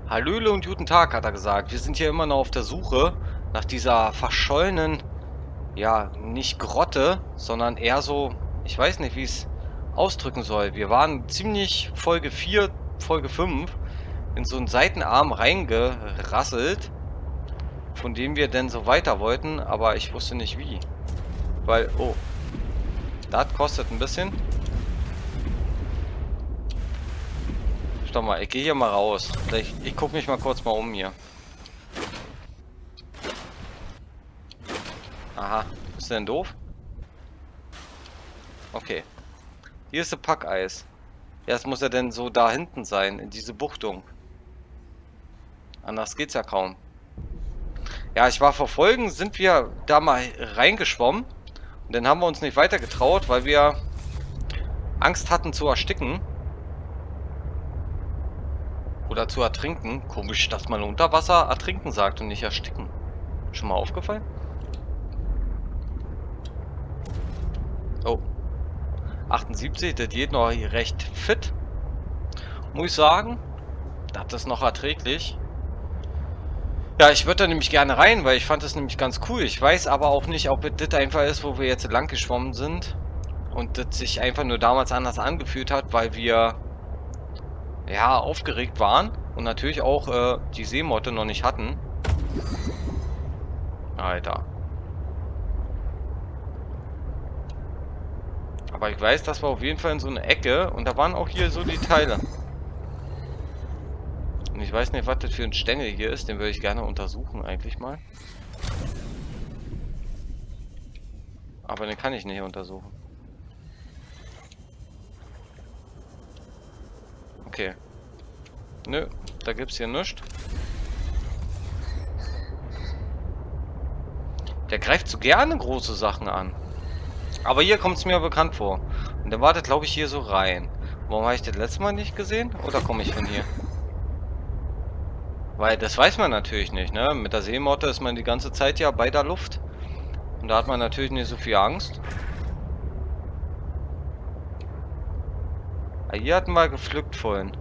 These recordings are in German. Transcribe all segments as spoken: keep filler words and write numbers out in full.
Hallöle und guten Tag, hat er gesagt. Wir sind hier immer noch auf der Suche nach dieser verschollenen, ja, nicht Grotte, sondern eher so, ich weiß nicht, wie ich es ausdrücken soll. Wir waren ziemlich Folge vier, Folge fünf in so einen Seitenarm reingerasselt, von dem wir denn so weiter wollten, aber ich wusste nicht wie. Weil, oh, das kostet ein bisschen. Stopp mal, ich gehe hier mal raus. Ich, ich gucke mich mal kurz mal um hier. Aha, ist denn doof? Okay. Hier ist ein Packeis. Ja, es muss ja denn so da hinten sein, in diese Buchtung. Anders geht's ja kaum. Ja, ich war verfolgen, sind wir da mal reingeschwommen. Und dann haben wir uns nicht weiter getraut, weil wir Angst hatten zu ersticken. Oder zu ertrinken. Komisch, dass man unter Wasser ertrinken sagt und nicht ersticken. Schon mal aufgefallen? Oh. achtundsiebzig, das geht noch recht fit. Muss ich sagen. Das ist noch erträglich. Ja, ich würde da nämlich gerne rein, weil ich fand das nämlich ganz cool. Ich weiß aber auch nicht, ob das einfach ist, wo wir jetzt lang geschwommen sind. Und das sich einfach nur damals anders angefühlt hat, weil wir ja aufgeregt waren und natürlich auch äh, die Seemotte noch nicht hatten. Alter. Aber ich weiß, das war auf jeden Fall in so eine Ecke und da waren auch hier so die Teile. Und ich weiß nicht, was das für ein Stängel hier ist, den würde ich gerne untersuchen eigentlich mal. Aber den kann ich nicht untersuchen. Okay. Nö, da gibt's hier nichts. Der greift so gerne große Sachen an. Aber hier kommt es mir bekannt vor. Und der wartet, glaube ich, hier so rein. Warum habe ich das letzte Mal nicht gesehen? Oder komme ich von hier? Weil das weiß man natürlich nicht, ne? Mit der Seemotte ist man die ganze Zeit ja bei der Luft. Und da hat man natürlich nicht so viel Angst. Ah, hier hatten wir gepflückt vorhin.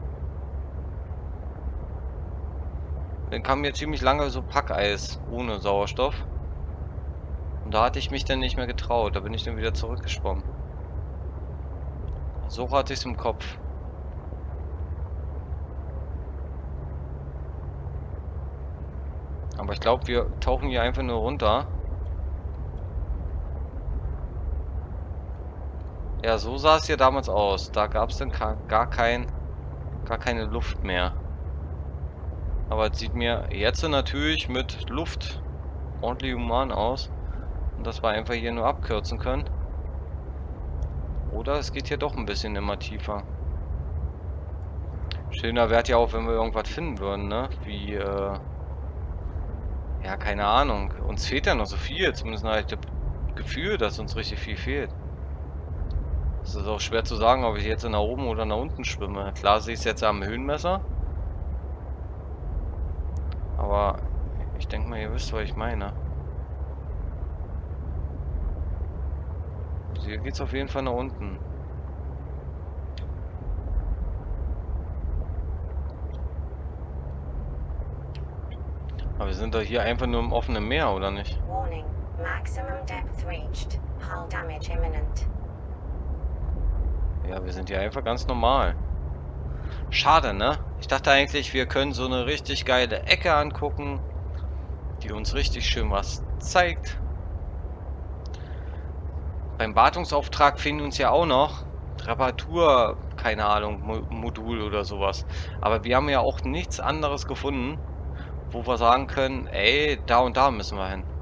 Dann kam mir ziemlich lange so Packeis ohne Sauerstoff. Und da hatte ich mich dann nicht mehr getraut. Da bin ich dann wieder zurückgeschwommen. So hatte ich es im Kopf. Aber ich glaube, wir tauchen hier einfach nur runter. Ja, so sah es hier damals aus. Da gab es dann gar kein, gar keine Luft mehr. Aber es sieht mir jetzt natürlich mit Luft ordentlich human aus. Und dass wir einfach hier nur abkürzen können. Oder es geht hier doch ein bisschen immer tiefer. Schöner wäre ja auch, wenn wir irgendwas finden würden, ne? Wie, äh... ja, keine Ahnung. Uns fehlt ja noch so viel. Zumindest habe ich das Gefühl, dass uns richtig viel fehlt. Es ist auch schwer zu sagen, ob ich jetzt nach oben oder nach unten schwimme. Klar sehe ich es jetzt am Höhenmesser. Aber ich denke mal, ihr wisst, was ich meine. Also hier geht es auf jeden Fall nach unten. Aber wir sind doch hier einfach nur im offenen Meer, oder nicht? Warning, maximum depth reached. Hull damage imminent. Ja, wir sind hier einfach ganz normal. Schade, ne? Ich dachte eigentlich, wir können so eine richtig geile Ecke angucken, die uns richtig schön was zeigt. Beim Wartungsauftrag fehlen uns ja auch noch Reparatur, keine Ahnung, Mo Modul oder sowas. Aber wir haben ja auch nichts anderes gefunden, wo wir sagen können, ey, da und da müssen wir hin.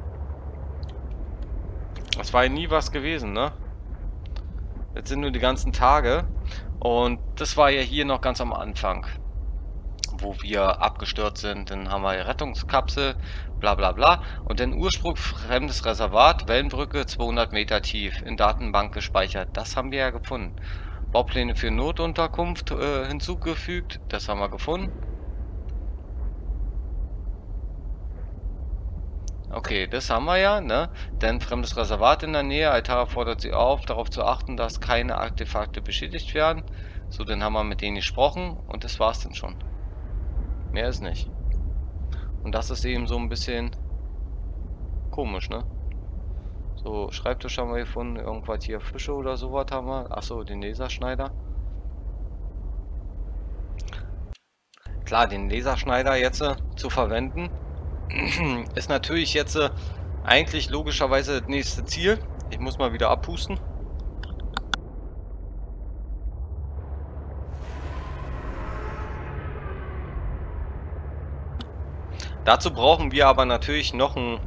Das war ja nie was gewesen, ne? Jetzt sind nur die ganzen Tage. Und das war ja hier noch ganz am Anfang, wo wir abgestürzt sind. Dann haben wir die Rettungskapsel, bla bla bla. Und dann Ursprung fremdes Reservat, Wellenbrücke, zweihundert Meter tief, in Datenbank gespeichert. Das haben wir ja gefunden. Baupläne für Notunterkunft äh, hinzugefügt. Das haben wir gefunden. Okay, das haben wir ja, ne? Denn fremdes Reservat in der Nähe. Altara fordert sie auf, darauf zu achten, dass keine Artefakte beschädigt werden. So, dann haben wir mit denen gesprochen und das war's dann schon. Mehr ist nicht. Und das ist eben so ein bisschen komisch, ne? So, Schreibtisch haben wir gefunden. Irgendwas hier, Fische oder sowas haben wir. Achso, den Laserschneider. Klar, den Laserschneider jetzt äh, zu verwenden, ist natürlich jetzt äh, eigentlich logischerweise das nächste Ziel. Ich muss mal wieder abpusten. Dazu brauchen wir aber natürlich noch ein...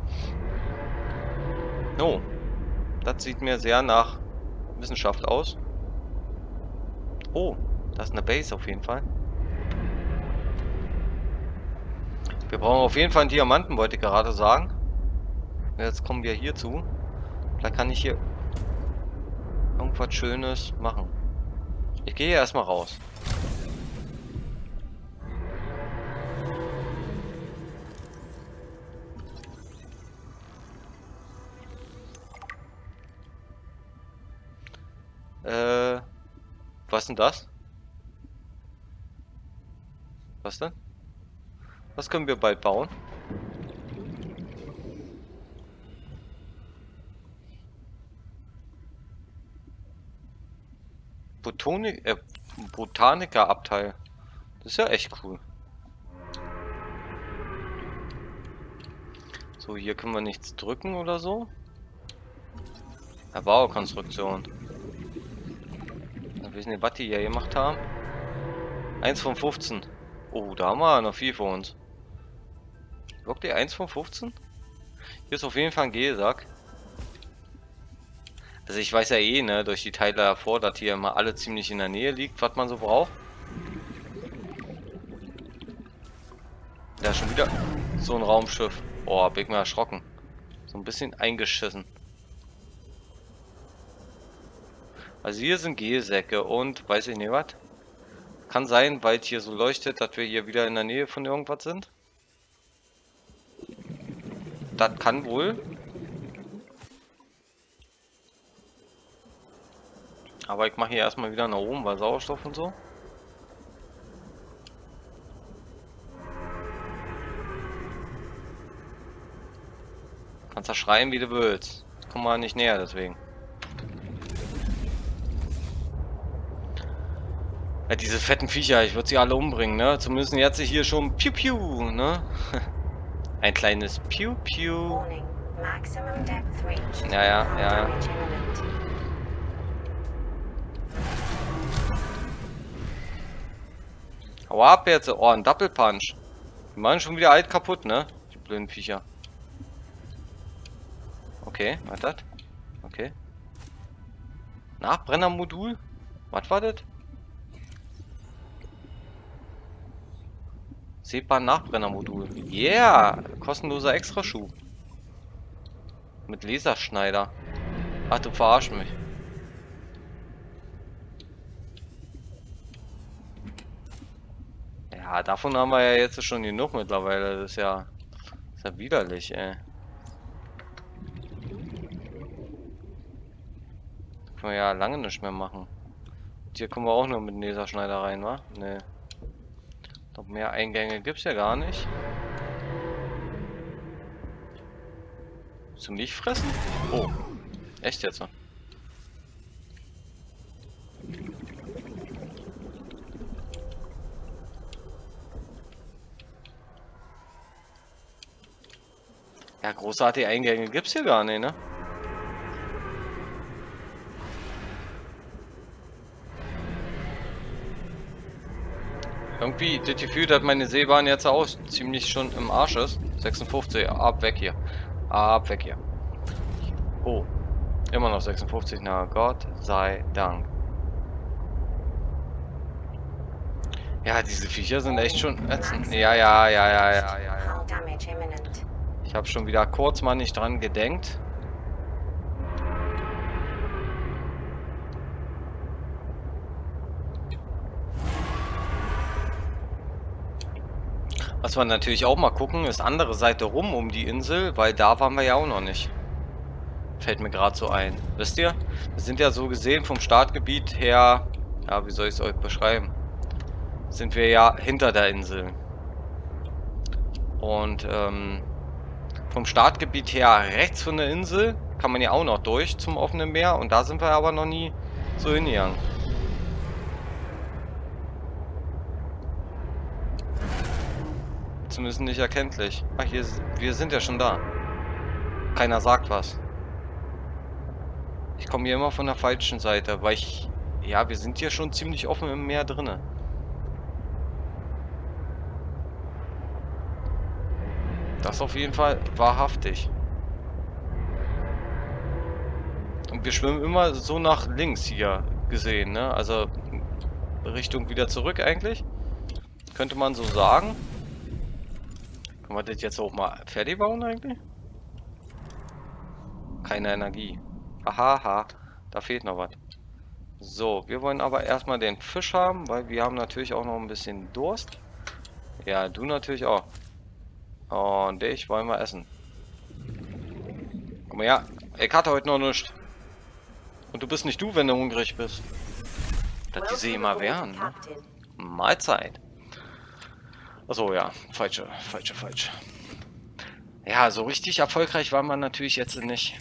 Oh, das sieht mir sehr nach Wissenschaft aus. Oh, das ist eine Base auf jeden Fall. Wir brauchen auf jeden Fall einen Diamanten, wollte ich gerade sagen. Jetzt kommen wir hierzu. Da kann ich hier irgendwas Schönes machen. Ich gehe erstmal raus. Äh, was denn das? Was denn? Was können wir bald bauen? Botanik, äh, Botanikerabteil. Das ist ja echt cool. So, hier können wir nichts drücken oder so. Erbaukonstruktion. Ich weiß nicht, was die hier gemacht haben. eins von fünfzehn. Oh, da haben wir noch viel für uns. Wirkt die eins von fünfzehn? Hier ist auf jeden Fall ein Gehsack. Also ich weiß ja eh, ne, durch die Teile davor, dass hier immer alle ziemlich in der Nähe liegt, was man so braucht. Da ist schon wieder so ein Raumschiff. Boah, bin ich mal erschrocken. So ein bisschen eingeschissen. Also hier sind Gehsäcke und weiß ich nicht was. Kann sein, weil es hier so leuchtet, dass wir hier wieder in der Nähe von irgendwas sind. Das kann wohl. Aber ich mache hier erstmal wieder nach oben, weil Sauerstoff und so. Kannst da schreien, wie du willst. Komm mal nicht näher, deswegen. Ja, diese fetten Viecher, ich würde sie alle umbringen, ne? Zumindest jetzt hier schon Piu Piu, ne? Ein kleines Piu Piu. Ja, ja, ja, ja. Hau ab jetzt. Oh, ein Double Punch. Die machen schon wieder alt kaputt, ne? Die blöden Viecher. Okay, was das? Okay. Nachbrennermodul? Was war das? Sehbar Nachbrennermodul. Yeah! Kostenloser Extraschub. Mit Laserschneider. Ach, du verarschst mich. Ja, davon haben wir ja jetzt schon genug mittlerweile. Das ist ja, das ist ja widerlich, ey. Das können wir ja lange nicht mehr machen. Und hier kommen wir auch nur mit dem Laserschneider rein, wa? Nee. Noch mehr Eingänge gibt's ja gar nicht. Zum Milch fressen? Oh. Echt jetzt? Ja, großartige Eingänge gibt's hier gar nicht, ne? Irgendwie das Gefühl, dass meine Seebahn jetzt auch ziemlich schon im Arsch ist. sechsundfünfzig, ab weg hier. Ab weg hier. Oh, immer noch sechsundfünfzig, na Gott sei Dank. Ja, diese Viecher sind echt schon ätzend. Ja, ja, ja, ja, ja, ja, ja. Ich habe schon wieder kurz mal nicht dran gedenkt. Was wir natürlich auch mal gucken, ist andere Seite rum um die Insel, weil da waren wir ja auch noch nicht. Fällt mir gerade so ein. Wisst ihr? Wir sind ja so gesehen vom Startgebiet her, ja, wie soll ich es euch beschreiben? Sind wir ja hinter der Insel. Und ähm, vom Startgebiet her rechts von der Insel kann man ja auch noch durch zum offenen Meer. Und da sind wir aber noch nie so hingegangen. Zumindest nicht erkenntlich. Ach, hier, wir sind ja schon da. Keiner sagt was. Ich komme hier immer von der falschen Seite, weil ich... Ja, wir sind hier schon ziemlich offen im Meer drinne. Das auf jeden Fall wahrhaftig. Und wir schwimmen immer so nach links hier gesehen, ne? Also Richtung wieder zurück eigentlich. Könnte man so sagen. Können wir das jetzt auch mal fertig bauen eigentlich? Keine Energie. Haha, da fehlt noch was. So, wir wollen aber erstmal den Fisch haben, weil wir haben natürlich auch noch ein bisschen Durst. Ja, du natürlich auch. Und ich wollen wir essen. Guck mal, ja, ich hatte heute noch nichts. Und du bist nicht du, wenn du hungrig bist. Dass die See immer wären, ne? Mahlzeit. Achso, ja, falsche, falsche, falsche. Ja, so richtig erfolgreich war man natürlich jetzt nicht.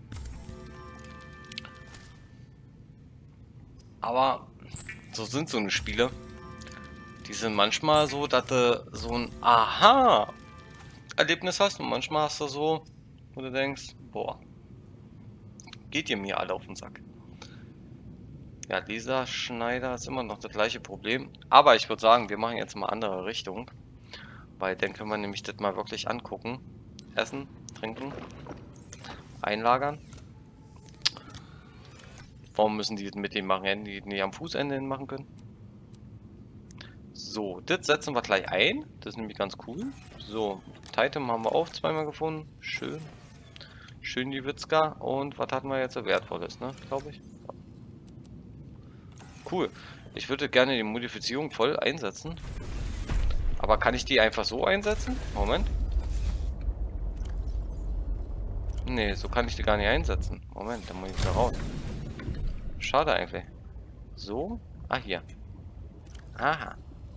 Aber so sind so eine Spiele. Die sind manchmal so, dass du so ein Aha-Erlebnis hast und manchmal hast du so, wo du denkst, boah, geht ihr mir alle auf den Sack. Ja, dieser Schneider ist immer noch das gleiche Problem. Aber ich würde sagen, wir machen jetzt mal andere Richtung. Weil dann können wir nämlich das mal wirklich angucken. Essen, trinken, einlagern. Warum müssen die mit dem machen, die nicht am Fußende hin machen können? So, das setzen wir gleich ein. Das ist nämlich ganz cool. So, Titan haben wir auch zweimal gefunden. Schön. Schön die Witzka. Und was hatten wir jetzt so Wertvolles, ne? Glaube ich. Cool. Ich würde gerne die Modifizierung voll einsetzen. Aber kann ich die einfach so einsetzen? Moment. Nee, so kann ich die gar nicht einsetzen. Moment, dann muss ich da raus. Schade eigentlich. So? Ah, hier. Aha.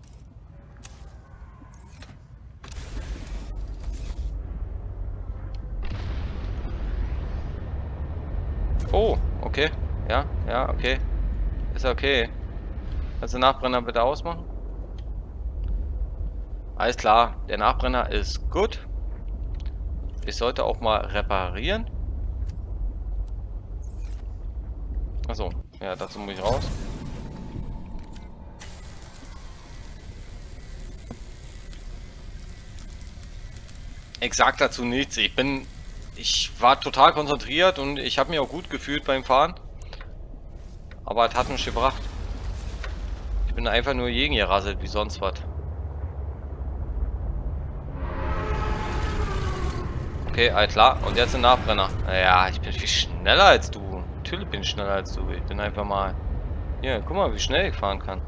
Oh, okay. Ja, ja, okay. Ist okay. Kannst du den Nachbrenner bitte ausmachen? Alles klar, der Nachbrenner ist gut. Ich sollte auch mal reparieren. Achso, ja, dazu muss ich raus. Ich sag dazu nichts. Ich bin... Ich war total konzentriert und ich habe mich auch gut gefühlt beim Fahren. Aber es hat nichts gebracht. Ich bin einfach nur gegengerasselt wie sonst was. Okay, alles klar. Und jetzt ein Nachbrenner. Naja, ich bin viel schneller als du. Natürlich bin ich schneller als du. Ich bin einfach mal... Hier, guck mal, wie schnell ich fahren kann.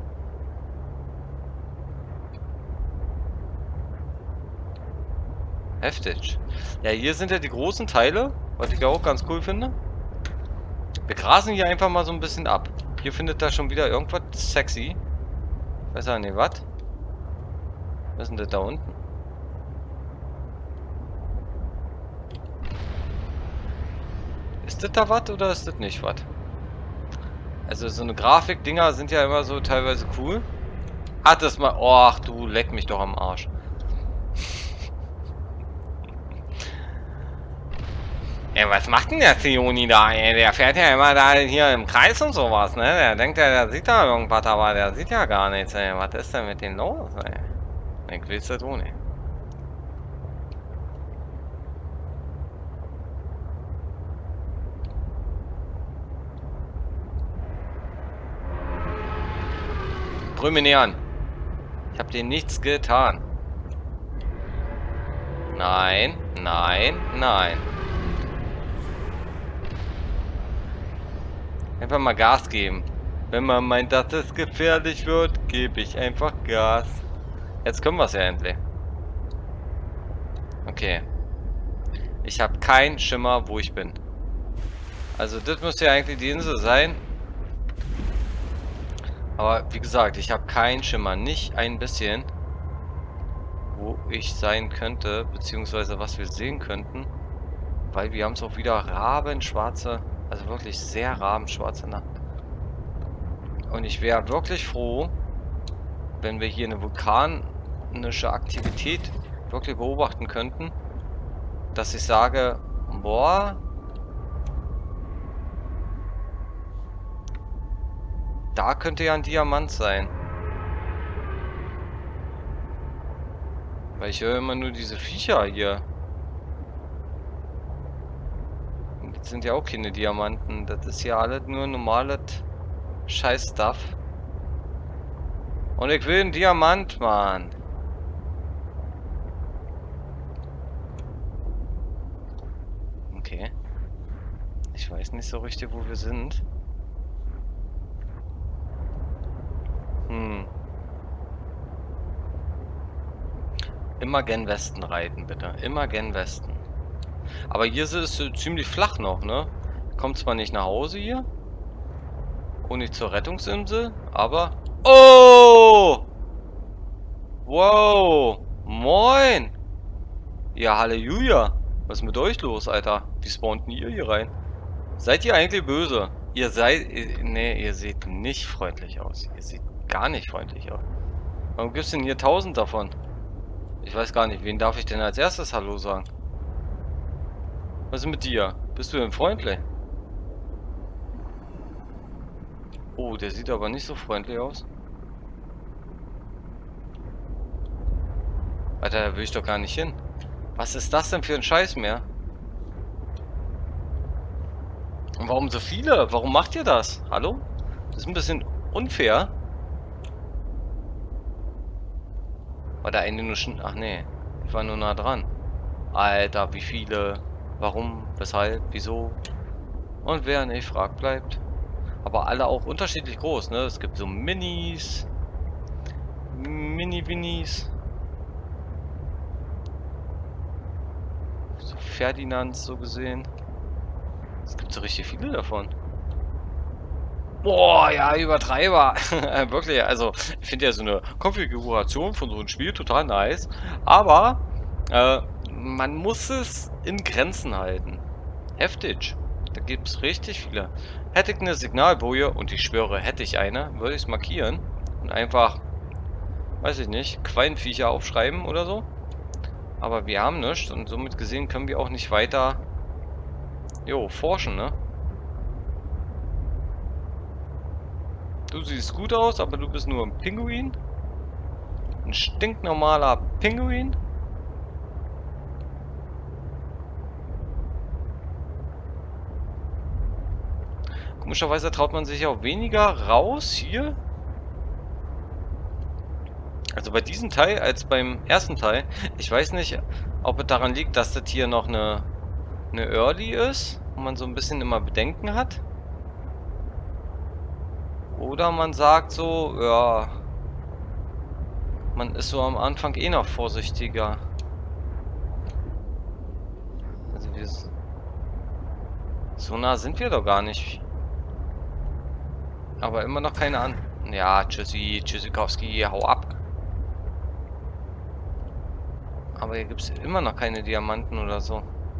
Heftig. Ja, hier sind ja die großen Teile, was ich auch ganz cool finde. Wir grasen hier einfach mal so ein bisschen ab. Hier findet da schon wieder irgendwas sexy. Ich weiß ja nicht, was? Was ist denn das da unten? Ist das da was oder ist das nicht was? Also so eine Grafik-Dinger sind ja immer so teilweise cool. Hat das mal... Oh, ach du, leck mich doch am Arsch. Ja, was macht denn der Zioni da, ey? Der fährt ja immer da hier im Kreis und sowas, ne? Der denkt ja, der sieht da irgendwas, aber der sieht ja gar nichts, ey. Was ist denn mit denen los, ey? Ich will's das ohne. Brüll mich nicht an. Ich hab dir nichts getan. Nein, nein, nein. Einfach mal Gas geben. Wenn man meint, dass es gefährlich wird, gebe ich einfach Gas. Jetzt können wir es ja endlich. Okay. Ich habe keinen Schimmer, wo ich bin. Also das müsste ja eigentlich die Insel sein. Aber wie gesagt, ich habe keinen Schimmer. Nicht ein bisschen. wo ich sein könnte, beziehungsweise was wir sehen könnten. Weil wir haben es auch wieder rabenschwarze, also wirklich sehr rabenschwarze Nacht. Und ich wäre wirklich froh, wenn wir hier eine vulkanische Aktivität wirklich beobachten könnten, dass ich sage, boah, da könnte ja ein Diamant sein. Weil ich höre immer nur diese Viecher hier. Und das sind ja auch keine Diamanten. Das ist ja alles nur normales Scheiß-Stuff. Und ich will einen Diamant, Mann. Okay. Ich weiß nicht so richtig, wo wir sind. Hm. Immer gen Westen reiten, bitte. Immer gen Westen. Aber hier ist es ziemlich flach noch, ne? Kommt zwar nicht nach Hause hier. Und nicht zur Rettungsinsel, aber... Oh! Wow! Moin! Ja, Halleluja! Was ist mit euch los, Alter? Wie spawnt ihr hier rein? Seid ihr eigentlich böse? Ihr seid... Ne, ihr seht nicht freundlich aus. Ihr seht gar nicht freundlich aus. Warum gibt's denn hier tausend davon? Ich weiß gar nicht, wen darf ich denn als erstes Hallo sagen? Was ist mit dir? Bist du denn freundlich? Oh, der sieht aber nicht so freundlich aus. Alter, da will ich doch gar nicht hin. Was ist das denn für ein Scheiß mehr? Und warum so viele? Warum macht ihr das? Hallo? Das ist ein bisschen unfair. War der eine nur schon... Ach nee, ich war nur nah dran. Alter, wie viele? Warum? Weshalb? Wieso? Und wer nicht fragt, bleibt. Aber alle auch unterschiedlich groß, ne? Es gibt so Minis. Mini-Winnies. So Ferdinands so gesehen. Es gibt so richtig viele davon. Boah, ja, Übertreiber. Wirklich, also ich finde ja so eine Konfiguration von so einem Spiel total nice. Aber äh, man muss es in Grenzen halten. Heftig. Da gibt es richtig viele. Hätte ich eine Signalboje, und ich schwöre, hätte ich eine, würde ich es markieren. Und einfach, weiß ich nicht, Quallenviecher aufschreiben oder so. Aber wir haben nichts und somit gesehen können wir auch nicht weiter, jo, forschen, ne? Du siehst gut aus, aber du bist nur ein Pinguin. Ein stinknormaler Pinguin. Komischerweise traut man sich auch weniger raus hier. Also bei diesem Teil als beim ersten Teil. Ich weiß nicht, ob es daran liegt, dass das hier noch eine, eine Early ist. Und man so ein bisschen immer Bedenken hat. Oder man sagt so, ja, man ist so am Anfang eh noch vorsichtiger. Also wir, so nah sind wir doch gar nicht. Aber immer noch keine an... Ja, tschüssi, Tschüssikowski, hau ab. Aber hier gibt es immer noch keine Diamanten oder so.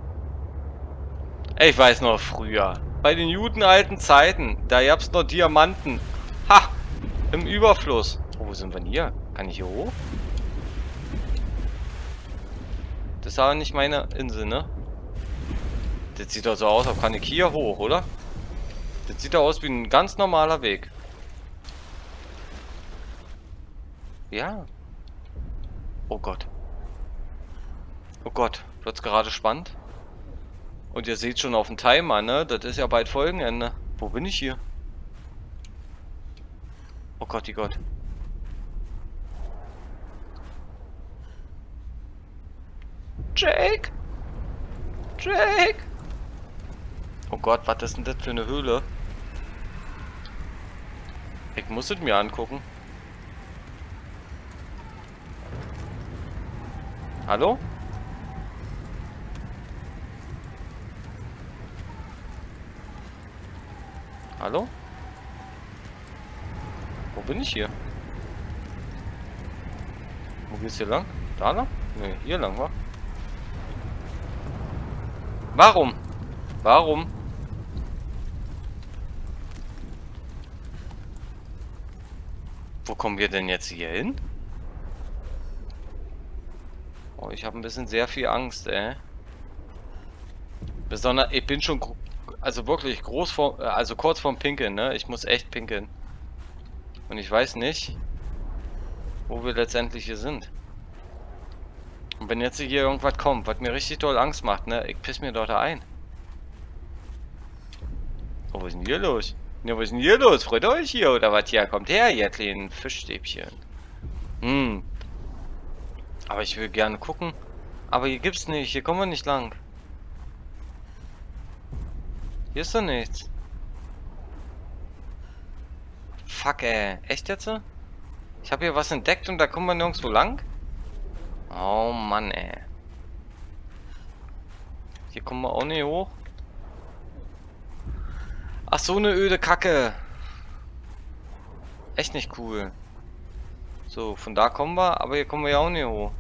Ich weiß noch früher. Bei den guten alten Zeiten, da gab es noch Diamanten. Ha! Im Überfluss. Oh, wo sind wir denn hier? Kann ich hier hoch? Das ist aber nicht meine Insel, ne? Das sieht doch so aus, als kann ich hier hoch, oder? Das sieht doch aus wie ein ganz normaler Weg. Ja. Oh Gott. Oh Gott, wird's gerade spannend? Und ihr seht schon auf dem Timer, ne? Das ist ja bald Folgenende. Wo bin ich hier? Oh Gott, die Gott. Jake? Jake? Oh Gott, was ist denn das für eine Höhle? Ich muss es mir angucken. Hallo? Hallo? Wo bin ich hier? Wo geht's hier lang? Da lang? Ne, hier lang, wa? Warum? Warum? Wo kommen wir denn jetzt hier hin? Oh, ich habe ein bisschen sehr viel Angst, ey. Besonders, ich bin schon, also wirklich groß vor, also kurz vorm Pinkeln, ne? Ich muss echt pinkeln. Und ich weiß nicht, wo wir letztendlich hier sind. Und wenn jetzt hier irgendwas kommt, was mir richtig doll Angst macht, ne? Ich piss mir dort ein. Oh, was ist denn hier los? Ja, was ist denn hier los? Freut euch hier oder was? Hier, kommt her, ihr kleinen Fischstäbchen. Hm. Aber ich will gerne gucken. Aber hier gibt's nicht. Hier kommen wir nicht lang. Hier ist doch nichts. Fuck, ey. Echt jetzt? Ich habe hier was entdeckt und da kommen wir nirgendwo lang? Oh Mann, ey. Hier kommen wir auch nicht hoch. Ach, so eine öde Kacke. Echt nicht cool. So, von da kommen wir, aber hier kommen wir ja auch nicht hoch.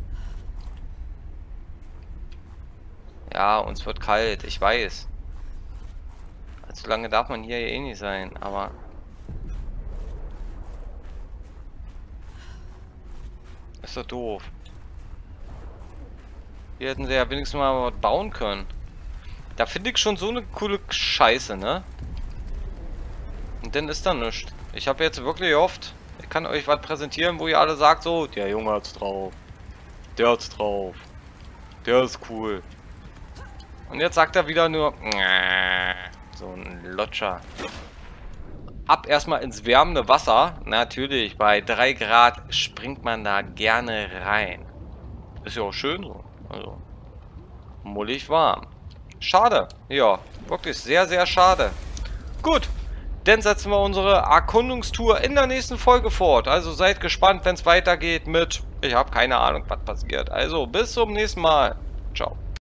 Ja, uns wird kalt, ich weiß. Allzu lange darf man hier eh nicht sein, aber... Ist doch doof. Hier hätten sie ja wenigstens mal was bauen können. Da finde ich schon so eine coole Scheiße, ne? Und dann ist da nichts. Ich habe jetzt wirklich gehofft, ich kann euch was präsentieren, wo ihr alle sagt, so, der Junge hat's drauf. Der hat's drauf. Der ist cool. Und jetzt sagt er wieder nur, so ein Lutscher. Ab erstmal ins wärmende Wasser. Natürlich, bei drei Grad springt man da gerne rein. Ist ja auch schön so. Also, mullig warm. Schade. Ja, wirklich sehr, sehr schade. Gut, dann setzen wir unsere Erkundungstour in der nächsten Folge fort. Also seid gespannt, wenn es weitergeht mit... Ich habe keine Ahnung, was passiert. Also, bis zum nächsten Mal. Ciao.